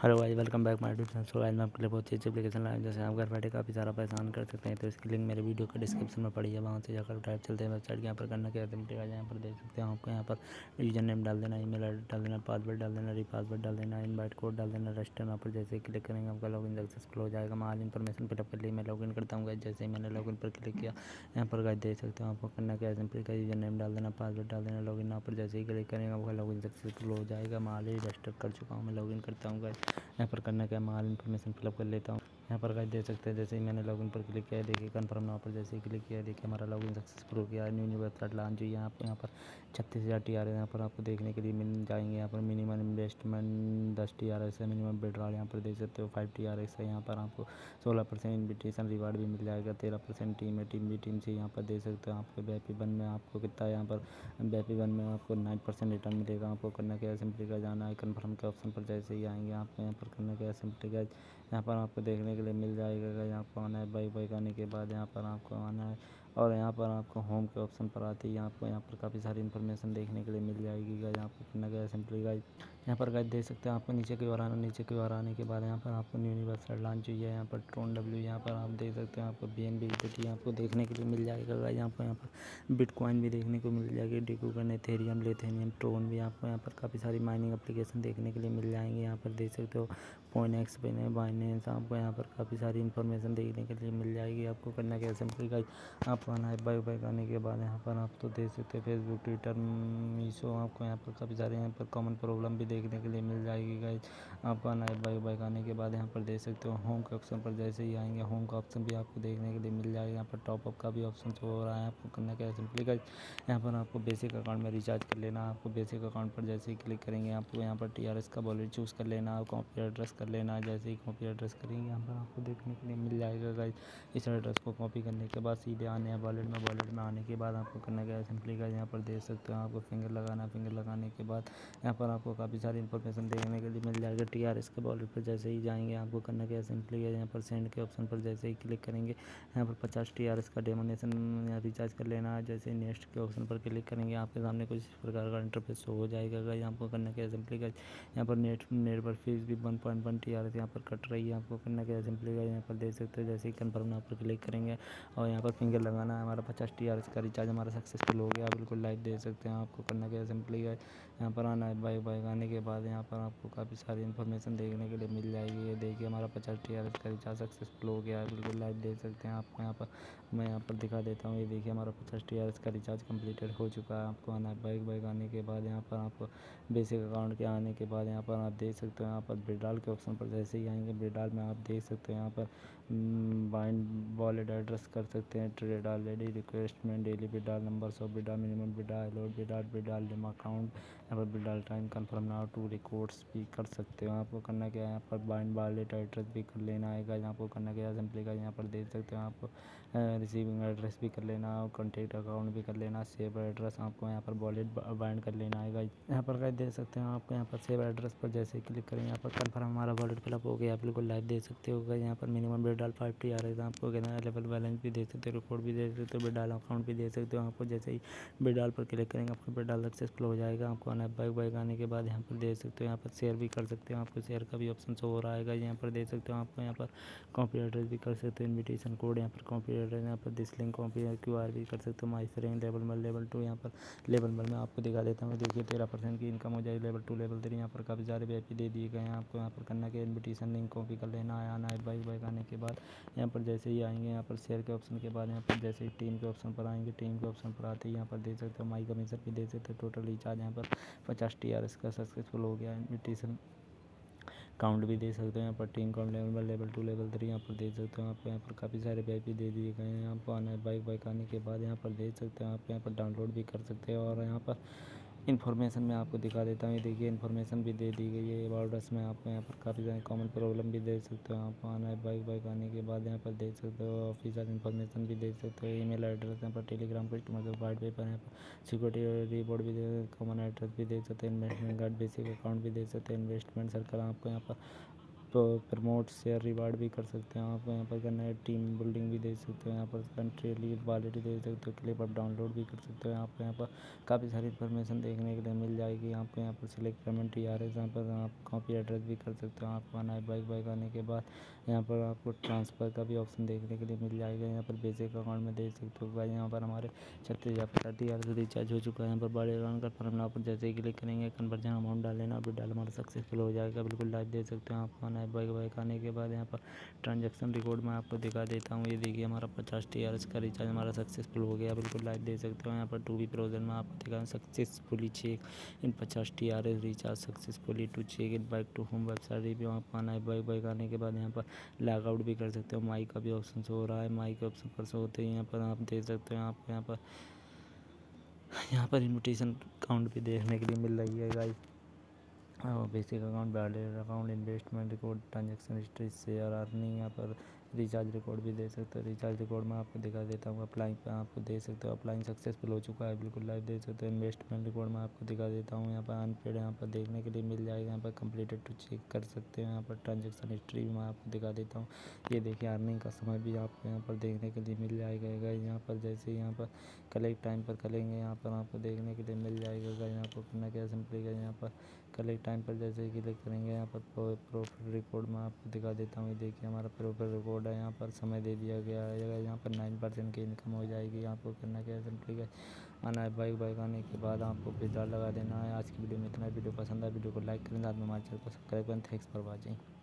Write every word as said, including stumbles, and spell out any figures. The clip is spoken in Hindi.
Hello guys, welcome back my YouTube channel. So guys मैं आपके लिए बहुत अच्छी एप्लीकेशन लाया जैसे आप घर बैठे काफ़ी सारा पैसा कर सकते हैं। तो इसकी लिंक मेरे वीडियो के डिस्क्रिप्शन में पड़ी है, वहाँ से जाकर टाइप चलते हैं वेबसाइट के। यहाँ पर करना क्या है, सिंपली गाइस यहाँ पर देख सकते हैं आपको यहाँ पर यूजर नेम डाल देना, ईमेल आईडी डाल देना, पासवर्ड डाल देना, री पासवर्ड डाल देना, इनवाइट कोड डाल देना, रजिस्टर। यहाँ पर जैसे ही क्लिक करेंगे आपका लॉगिन सक्सेसफुल हो जाएगा। मैं आज इन्फॉर्मेशन फिलअप कर ली, मैं लॉगिन करता हूँ गाइस। जैसे ही मैंने लॉगिन पर क्लिक किया, यहाँ पर गाइस देख सकते हो आपको करना क्या है, सिंपली का यूजर नेम डाल देना, पासवर्ड डाल देना, लॉगिन। यहाँ पर जैसे ही क्लिक करेंगे आपका लॉगिन सक्सेसफुल हो जाएगा। मैं ऑलरेडी रजिस्टर कर चुका हूँ, मैं लॉगिन करता हूँ गाइस। यहाँ पर करना क्या है, मैं इन्फॉर्मेशन फिलअप कर लेता हूँ। यहाँ पर गाइस देख सकते हैं जैसे ही मैंने लॉगिन पर क्लिक किया, देखिए कंफर्म नाउ पर जैसे ही क्लिक किया, देखिए हमारा लॉगिन सक्सेसफुल हो गया। न्यू न्यू वेबसाइट लॉन्च हुई है। आपको यहाँ पर छत्तीस हज़ार टी आर है यहाँ पर आपको देखने के लिए मिल जाएंगे। यहाँ पर मिनिमम इन्वेस्टमेंट दस टी आर एस है, मिनिमम विड्रॉल यहाँ पर देख सकते हो फाइव टी आर एस है। यहाँ पर आपको सोलह परसेंट इन्विटेशन रिवार्ड भी मिल जाएगा। तेरह परसेंट टीम है, टीम भी टीम से यहाँ पर देख सकते हो। आपको बैपी वन में आपको कितना है, यहाँ पर बैपी वन में आपको नाइन परसेंट रिटर्न मिलेगा। आपको करना क्या है, सिंपली का जाना है कन्फर्म के ऑप्शन पर। जैसे ही आएंगे आपको यहाँ पर करना क्या है, सिंपली का यहाँ पर आपको देखने के लिए मिल जाएगा। यहाँ पर आना है, बाई बाई करने के बाद यहाँ पर आपको आना है और यहाँ पर आपको होम के ऑप्शन पर आते ही आपको यहाँ पर काफ़ी सारी इन्फॉर्मेशन देखने के लिए मिल जाएगी। गाइस यहाँ पर करना क्या है, सिंपली गाइस यहाँ पर गाइस देख सकते हैं आपको नीचे की ओर आना। नीचे की ओर आने के बाद यहाँ पर आपको न्यू न्यू वेबसाइट लॉन्च हुई है। यहाँ पर ट्रोन डब्ल्यू यहाँ पर आप देख सकते हैं, आपको बी एन बी यूटिलिटी आपको देखने के लिए मिल जाएगा। गाइस यहाँ पर यहाँ पर बिटकॉइन भी देखने को मिल जाएगी, डिकूगन, एथेरियम, लिथियम, ट्रोन भी आपको यहाँ पर काफ़ी सारी माइनिंग एप्लीकेशन देखने के लिए मिल जाएंगे। यहाँ पर देख सकते हो पॉइंट एक्स बाइनेंस, आपको यहाँ पर काफ़ी सारी इन्फॉर्मेशन देखने के लिए मिल जाएगी। आपको करना क्या है, सिंपली गाइस आपको आना है। बाई बाई करने के बाद यहाँ पर आप तो देख सकते हैं फेसबुक, ट्विटर, मीशो, आपको यहाँ पर काफ़ी सारे यहाँ पर कॉमन प्रॉब्लम भी देखने के लिए मिल जाएगी। गाइस आपको आना है। बाई बाई करने के बाद यहाँ पर देख सकते हो होम के ऑप्शन पर जैसे ही आएंगे, होम का ऑप्शन भी आपको देखने के लिए मिल जाएगा। यहाँ पर टॉपअप का भी ऑप्शन शो हो रहा है। आपको करना क्या है, सिंपली गाइस यहाँ पर आपको बेसिक अकाउंट में रिचार्ज कर लेना। आपको बेसिक अकाउंट पर जैसे ही क्लिक करेंगे आपको यहाँ पर टी आर एस का वॉलेट चूज़ कर लेना, कॉपी एड्रेस कर लेना। जैसे ही कॉपी एड्रेस करेंगे यहाँ पर आपको देखने के लिए मिल जाएगा। गाइस इस एड्रेस को कॉपी करने के बाद सीधे आने हैं वॉलेट में। वॉलेट में आने के बाद आपको करना क्या है, सिंपली गाइस यहाँ पर देख सकते हो आपको फिंगर लगाना। फिंगर लगाने के बाद यहाँ पर आपको काफ़ी सारी इन्फॉर्मेशन देखने के लिए मिल जाएगा। टी आर एस के वॉलेट पर जैसे ही जाएंगे आपको करना क्या है, सिंपली यहाँ पर सेंड के ऑप्शन पर जैसे ही क्लिक करेंगे यहाँ पर पचास टी आर एस का डेमोनेशन रिचार्ज कर लेना है। जैसे नेक्स्ट के ऑप्शन पर क्लिक करेंगे आपके सामने कुछ इस प्रकार का इंटरफेस हो जाएगा। गाइस आपको करना क्या है, सिंपली गाइस यहाँ पर नेट नेट पर फीस भी one point one T R S यहाँ पर कट रही है। आपको करना क्या है, सिंपली गाइस यहाँ पर देख सकते हो जैसे ही कन्फर्म यहाँ पर क्लिक करेंगे और यहाँ पर फिंगर लगाना है। हमारा पचास टी आर एस का रिचार्ज हमारा सक्सेसफुल हो गया, बिल्कुल लाइव देख सकते हैं। आपको करना क्या है, सिंपली गाइस यहाँ पर आना है। बाई बाई आने के बाद यहाँ पर आपको काफ़ी सारी इन्फॉर्मेशन देखने के लिए मिल जाएगी। ये देखिए हमारा पचास टी आर एस का रिचार्ज सक्सेसफुल हो गया है, बिल्कुल लाइव देख सकते हैं। आपको यहाँ पर मैं यहाँ पर दिखा देता हूँ। ये देखिए हमारा पचास टी आर एस का रिचार्ज कंप्लीटेड हो चुका है। आपको आना है। बाइक बाइक आने के बाद यहाँ पर आपको बेसिक अकाउंट के आने के बाद यहाँ पर आप देख सकते हो यहाँ पर विड्रॉल के ऑप्शन पर जैसे ही आएंगे विड्रॉल में आप देख सकते हो यहाँ पर बाइंड वॉलेट एड्रेस कर सकते हैं, trade already requirement, daily withdrawal, number of withdrawal, minimum withdrawal, allowed withdrawal, withdrawal limit account, यहाँ पर withdrawal time, confirm now to records भी कर सकते हो। आपको करना क्या है, यहाँ पर बाइंड वॉलेट एड्रेस भी कर लेना है। आपको करना क्या है, सिंपली का यहाँ पर देख सकते हो आपको रिसीविंग एड्रेस भी कर लेना और कॉन्टैक्ट अकाउंट भी कर लेना। सेव एड्रेस आपको यहाँ पर वॉलेट बाइंड कर लेना है। यहाँ पर गाइस देख सकते हैं आपको यहाँ पर सेव एड्रेस पर जैसे ही क्लिक करेंगे यहाँ पर कन्फर्म हमारा वॉलेट फिलअप हो गया, बिल्कुल लाइव देख सकते हो। यहाँ पर minimum withdrawal five T R है। आपको कहना है लेवल बैलेंस भी देख सकते हो, रिकॉर्ड भी देख सकते हो, विड्रॉल अकाउंट भी देख सकते हो। आपको जैसे ही विड्रॉल पर क्लिक करेंगे आपको विड्रॉल सक्सेसफुल हो जाएगा। आपको आना है। बाइक बाइक आने के बाद यहाँ पर देख सकते हो यहाँ पर शेयर भी कर सकते हो। आपको शेयर का भी ऑप्शन शो हो रहा है। यहाँ पर देख सकते हो आपको यहाँ पर कॉपी एड्रेस भी कर सकते हो, इन्विटेशन कोड यहाँ पर कॉपी एड्रेस, यहाँ पर this link copy Q R भी कर सकते हो। My friend level one level two यहाँ पर लेवल वन में आपको दिखा देता हूँ। देखिए तेरह परसेंट की इनकम हो जाएगी। लेवल टू लेवल थ्री यहाँ पर काफ़ी सारे वीआईपी दे दिए गए हैं। आपको यहाँ पर करना क्या, इन्विटेशन लिंक कॉपी कर लेना है। आना है। बाइक बाइक आने के बाद यहाँ पर जैसे ही आएंगे यहाँ पर शेयर के ऑप्शन के बाद यहाँ पर जैसे ही टीम के ऑप्शन पर आएंगे, टीम के ऑप्शन पर आते ही यहाँ पर देख सकते हो माई कमीशन भी देख सकते हो। टोटल रिचार्ज यहाँ पर पचास टी आर एस का सक्सेसफुल हो गया। इन्विटेशन काउंट भी दे सकते हो। यहाँ पर team count level one level two level three यहाँ पर देख सकते हो। आपको यहाँ पर काफ़ी सारे वीआईपी दे दिए गए हैं। आपको आना है। बाइक बाइक आने के बाद यहाँ पर देख सकते हो आप यहाँ पर डाउनलोड भी कर सकते हो। और यहाँ पर इन्फॉर्मेशन में आपको दिखा देता हूँ। ये देखिए इन्फॉर्मेशन भी दे दी गई है। अबाउट अस में आपको यहाँ पर काफ़ी सारे कॉमन प्रॉब्लम भी दे सकते हो। आपको आना है। बाइक बाइक आने के बाद यहाँ पर देख सकते हो ऑफिशियल इन्फॉर्मेशन भी देख सकते हो। ईमेल एड्रेस यहाँ पर टेलीग्राम कस्टमर वाइट पेपर यहाँ पर सिक्योरिटी रिपोर्ट भी दे, कॉमन एड्रेस भी दे सकते हैं, इन्वेस्टमेंट गार्ड बेसिक अकाउंट भी दे सकते हैं, इन्वेस्टमेंट सर्कल आपको यहाँ पर प्रमोट शेयर रिवार्ड भी कर सकते हैं आप यहाँ पर करना है, टीम बिल्डिंग भी दे सकते हो यहाँ पर, कंट्री लीड वॉलेट दे सकते हो, क्लिप अप डाउनलोड भी कर सकते हो। आपको यहाँ पर काफ़ी सारी इन्फॉर्मेशन देखने के लिए मिल जाएगी। आपको यहाँ पर select payment T R S, यहाँ पर आप कॉपी एड्रेस भी कर सकते हो। आपको आना है बाइक बाइक आने के बाद यहाँ पर आपको ट्रांसफ़र का भी ऑप्शन देखने के लिए मिल जाएगा। यहाँ पर बेसिक अकाउंट में दे सकते हो भाई। यहाँ पर हमारे छत्तीस हज़ार पचास टी आर से रिचार्ज हो चुका है। यहाँ पर बड़े अकाउंट का फॉर्म पर जैसे ही क्लिक करेंगे कन्वर्जन अमाउंट डाल लेना, अभी डाल हमारा सक्सेसफुल हो जाएगा। बिल्कुल लाइव देख सकते हो। आपको आना है बाइक बाइक आने के बाद यहाँ पर ट्रांजैक्शन रिकॉर्ड में आपको दिखा देता हूँ। ये देखिए हमारा पचास टी आर एस का रिचार्ज हमारा सक्सेसफुल हो गया। बिल्कुल लाइव देख सकते हो। यहाँ पर टू बी ब्राउज़र में आपको दिखा सक्सेसफुली चेक इन पचास T R S recharge successfully to check in back to home website review. आपको आना है बाइक बाइक आने के बाद यहाँ पर लॉग आउट भी कर सकते हो। माइक का भी ऑप्शन हो रहा है, माइक के ऑप्शन पर शो होते हैं। यहाँ पर आप देख सकते हो। आपको यहाँ पर यहाँ पर इन्विटेशन अकाउंट भी देखने के लिए मिल रही है गाइस। और basic account, balance account, investment record, transaction history, share earning, यहाँ पर रिचार्ज रिकॉर्ड भी दे सकते हो। रिचार्ज रिकॉर्ड में आपको दिखा देता हूँ। अप्लाई पे आपको दे सकते हो, अप्लाइंग सक्सेसफुल हो चुका है। बिल्कुल लाइव दे सकते हो। इन्वेस्टमेंट रिकॉर्ड में आपको दिखा देता हूँ। यहाँ पर अनपेड यहाँ पर देखने के लिए मिल जाएगा। यहाँ पर कंप्लीटेड टू चेक कर सकते हो। यहाँ पर ट्रांजेक्शन हिस्ट्री में आपको दिखा देता हूँ। ये देखिए अर्निंग का समय भी आपको यहाँ पर देखने के लिए मिल जाएगा। यहाँ पर जैसे यहाँ पर कलेक्ट टाइम पर करेंगे, यहाँ पर आपको देखने के लिए मिल जाएगा। यहाँ पर करना क्या सिंपली है, यहाँ पर कलेक्ट टाइम पर जैसे ही क्लिक करेंगे यहाँ पर प्रॉफिट रिकॉर्ड में आपको दिखा देता हूँ। देखिए हमारा प्रॉफिट रिकॉर्ड है। यहाँ पर समय दे दिया गया है। यहाँ पर नाइन परसेंट की इनकम हो जाएगी। आपको करना क्या है सिंपली है आना है बाइक बाइक आने के बाद आपको विड्रॉल लगा देना है। आज की वीडियो में इतना। वीडियो पसंद आए वीडियो को लाइक करें, साथ में हमारे चैनल को सब्सक्राइब करें। Thanks for watching.